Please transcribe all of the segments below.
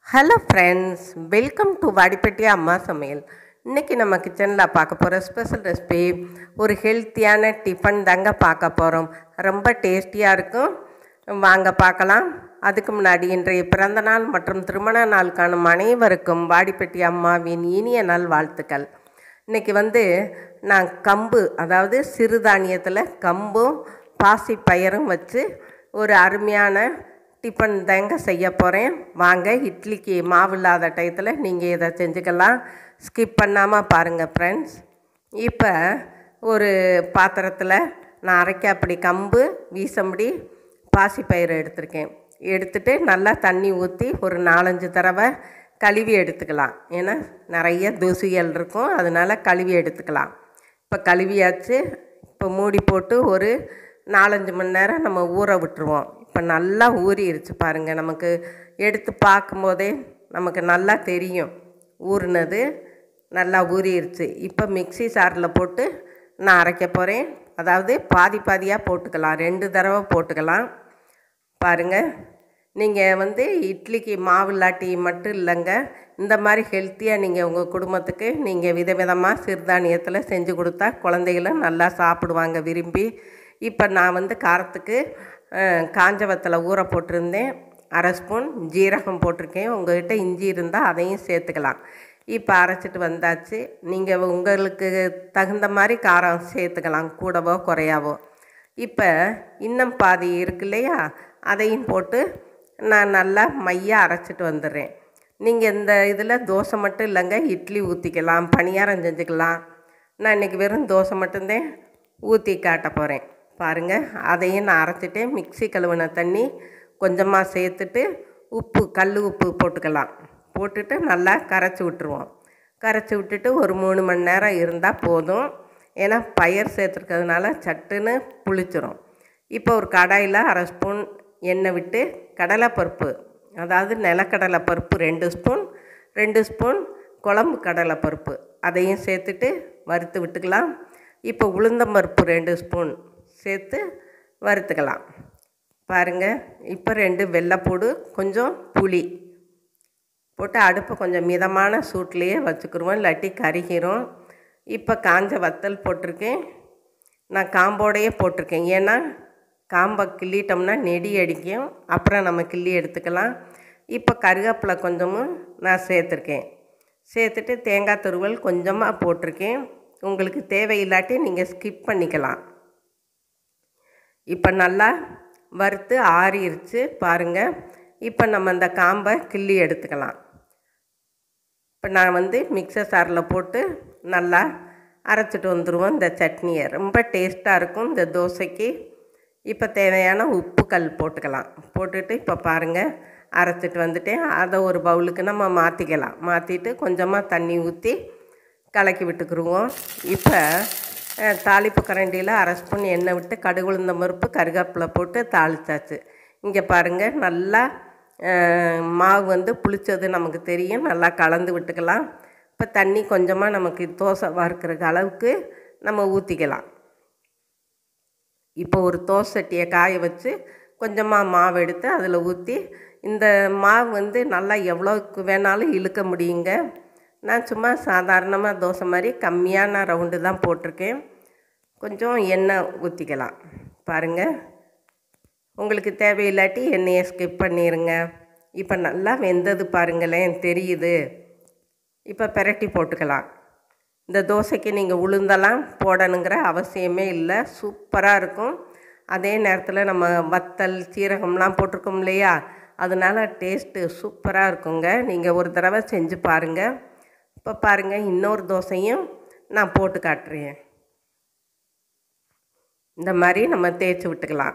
Hello friends, welcome to Vadipatti Amma Samayal. இன்றைக்கி நம்ம கிச்சனில் பார்க்க போகிற ஸ்பெஷல் ரெசிபி ஒரு ஹெல்த்தியான டிஃபன் தாங்க பார்க்க போகிறோம். ரொம்ப டேஸ்டியாக இருக்கும். வாங்க பார்க்கலாம். அதுக்கு முன்னாடி இன்றைய பிறந்தநாள் மற்றும் திருமண நாள் காணும் அனைவருக்கும் வாடிப்பட்டி அம்மாவின் இனிய நாள் வாழ்த்துக்கள். இன்றைக்கி நான் கம்பு, அதாவது சிறுதானியத்தில் கம்பும் பாசிப்பயிரும் வச்சு ஒரு அருமையான டிஃபன் தாங்க செய்ய போகிறேன். வாங்க, இட்லிக்கு மாவு இல்லாத டயத்தில் நீங்கள் இதை செஞ்சுக்கலாம். ஸ்கிப் பண்ணாமல் பாருங்கள் ஃப்ரெண்ட்ஸ். இப்போ ஒரு பாத்திரத்தில் நான் அரைக்காப்படி கம்பு, வீசம்படி பாசிப்பயிறு எடுத்திருக்கேன். எடுத்துகிட்டு நல்லா தண்ணி ஊற்றி ஒரு 4-5 தடவை கழுவி எடுத்துக்கலாம். ஏன்னா நிறைய தூசிகள் இருக்கும், அதனால் கழுவி எடுத்துக்கலாம். இப்போ கழுவியாச்சு. இப்போ மூடி போட்டு ஒரு 4-5 மணி நேரம் நம்ம ஊற விட்டுருவோம். இப்போ நல்லா ஊறிடுச்சு பாருங்கள். நமக்கு எடுத்து பார்க்கும்போதே நமக்கு நல்லா தெரியும் ஊறினது. நல்லா ஊறிடுச்சு. இப்போ மிக்ஸி ஜாரில் போட்டு நான் அரைக்க போகிறேன். அதாவது பாதி பாதியாக போட்டுக்கலாம், 2 தடவை போட்டுக்கலாம். பாருங்கள், நீங்கள் இட்லிக்கு மாவு இல்லாட்டி மட்டும் இல்லைங்க, இந்த மாதிரி ஹெல்த்தியாக நீங்கள் உங்கள் குடும்பத்துக்கு நீங்கள் விதவிதமாக சிறுதானியத்தில் செஞ்சு கொடுத்தா குழந்தைகளும் நல்லா சாப்பிடுவாங்க விரும்பி. இப்போ நான் காரத்துக்கு காஞ்ச வத்தலை ஊற போட்டிருந்தேன். 1/2 ஸ்பூன் ஜீரகம் போட்டிருக்கேன். உங்கள்கிட்ட இஞ்சி இருந்தால் அதையும் சேர்த்துக்கலாம். இப்போ அரைச்சிட்டு வந்தாச்சு. நீங்கள் உங்களுக்கு தகுந்த மாதிரி காரம் சேர்த்துக்கலாம், கூடவோ குறையாவோ. இப்போ இன்னும் பாதி இருக்கு இல்லையா, அதையும் போட்டு நான் நல்லா மையாக அரைச்சிட்டு வந்துடுறேன். நீங்கள் இந்த இதில் தோசை மட்டும் இல்லைங்க, இட்லி ஊற்றிக்கலாம், பணியாரம் செஞ்சுக்கலாம். நான் இன்றைக்கி வெறும் தோசை மட்டும்தான் ஊற்றி காட்ட போகிறேன். பாருங்கள், அதையும் நான் அரைச்சிட்டேன். மிக்ஸி கழுவின தண்ணி கொஞ்சமாக சேர்த்துட்டு உப்பு, கல் உப்பு போட்டுக்கலாம். போட்டுட்டு நல்லா கரைச்சி விட்டுருவோம். கரைச்சி விட்டுட்டு ஒரு 3 மணி நேரம் இருந்தால் போதும். ஏன்னா பயிர் சேர்த்துருக்கிறதுனால சட்டுன்னு புளிச்சிரும். இப்போ ஒரு கடாயில் 1/2 ஸ்பூன் எண்ணெய் விட்டு கடலைப்பருப்பு, அதாவது நிலக்கடலை பருப்பு 2 ஸ்பூன், 2 ஸ்பூன் குழம்பு கடலைப்பருப்பு அதையும் சேர்த்துட்டு வறுத்து விட்டுக்கலாம். இப்போ உளுந்தம்பருப்பு 2 ஸ்பூன் சேர்த்து வறுத்துக்கலாம். பாருங்கள், இப்போ 2 வெள்ளைப்பூடு, கொஞ்சம் புளி போட்டு அடுப்பை கொஞ்சம் மிதமான சூட்லேயே வச்சுக்கிடுவோம், இல்லாட்டி கருகிரும். இப்போ காஞ்ச வத்தல் போட்டிருக்கேன். நான் காம்போடையே போட்டிருக்கேன். ஏன்னா காம்பை கிள்ளிட்டோம்னா நெடி அடிக்கும், அப்புறம் நம்ம கிள்ளி எடுத்துக்கலாம். இப்போ கருவேப்பிலை கொஞ்சமும் நான் சேர்த்துருக்கேன். சேர்த்துட்டு தேங்காய் துருவல் கொஞ்சமாக போட்டிருக்கேன். உங்களுக்கு தேவையில்லாட்டி நீங்கள் ஸ்கிப் பண்ணிக்கலாம். இப்போ நல்லா வறுத்து ஆறிடுச்சு பாருங்கள். இப்போ நம்ம அந்த காம்பை கிள்ளி எடுத்துக்கலாம். இப்போ நான் மிக்சர் ஜாரில் போட்டு நல்லா அரைச்சிட்டு வந்துடுவோம். இந்த சட்னியை ரொம்ப டேஸ்ட்டாக இருக்கும் இந்த தோசைக்கு. இப்போ தேவையான உப்புக்கல் போட்டுக்கலாம். போட்டுட்டு இப்போ பாருங்கள், அரைச்சிட்டு வந்துட்டேன். அதை ஒரு பவுலுக்கு நம்ம மாற்றிக்கலாம். மாற்றிட்டு கொஞ்சமாக தண்ணி ஊற்றி கலக்கி விட்டுக்குருவோம். இப்போ தாளிப்பு கரண்டியில் 1/2 ஸ்பூன் எண்ணெய் விட்டு கடுகு, உளுந்தம் பருப்பு, கருவேப்பிலை போட்டு தாளித்தாச்சு. இங்கே பாருங்கள், நல்லா மாவு புளிச்சது நமக்கு தெரியும். நல்லா கலந்து விட்டுக்கலாம். இப்போ தண்ணி கொஞ்சமாக நமக்கு தோசை வறுக்கிற அளவுக்கு நம்ம ஊற்றிக்கலாம். இப்போ ஒரு தோசை சட்டியை காய வச்சு கொஞ்சமாக மாவு எடுத்து அதில் ஊற்றி, இந்த மாவு நல்லா எவ்வளோக்கு வேணாலும் இழுக்க முடியுங்க. நான் சும்மா சாதாரணமாக தோசை மாதிரி கம்மியான ரவுண்டு தான் போட்டிருக்கேன். கொஞ்சம் எண்ணெய் ஊற்றிக்கலாம். பாருங்கள், உங்களுக்கு தேவையில்லாட்டி எண்ணெயை ஸ்கிப் பண்ணிடுங்க. இப்போ நல்லா வெந்தது பாருங்களேன், தெரியுது. இப்போ பிரட்டி போட்டுக்கலாம். இந்த தோசைக்கு நீங்கள் உளுந்தெல்லாம் போடணுங்கிற அவசியமே இல்லை, சூப்பராக இருக்கும். அதே நேரத்தில் நம்ம வத்தல், சீரகம்லாம் போட்டிருக்கோம் இல்லையா, அதனால் டேஸ்ட்டு சூப்பராக இருக்குங்க. நீங்கள் ஒரு தடவை செஞ்சு பாருங்கள். இப்போ பாருங்கள், இன்னொரு தோசையும் நான் போட்டு காட்டுறேன். இந்த மாதிரி நம்ம தேய்ச்சி விட்டுக்கலாம்.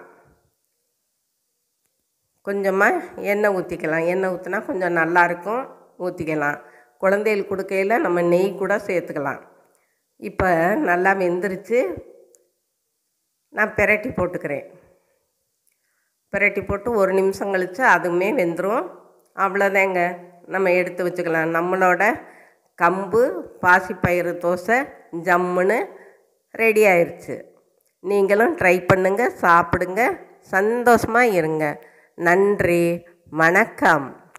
கொஞ்சமாக எண்ணெய் ஊற்றிக்கலாம். எண்ணெய் ஊற்றினா கொஞ்சம் நல்லாயிருக்கும், ஊற்றிக்கலாம். குழந்தைகளுக்கு கொடுக்கையில் நம்ம நெய் கூட சேர்த்துக்கலாம். இப்போ நல்லா வெந்துருச்சு. நான் பிரட்டி போட்டுக்கிறேன். பிரட்டி போட்டு 1 நிமிஷம் கழித்து அதுவுமே வெந்துடும். அவ்வளோதாங்க, நம்ம எடுத்து வச்சுக்கலாம். நம்மளோட கம்பு பாசிப்பயிறு தோசை ஜம்முன்னு ரெடி ஆயிடுச்சு. நீங்களும் ட்ரை பண்ணுங்கள், சாப்பிடுங்க, சந்தோஷமாக இருங்க. நன்றி, வணக்கம்.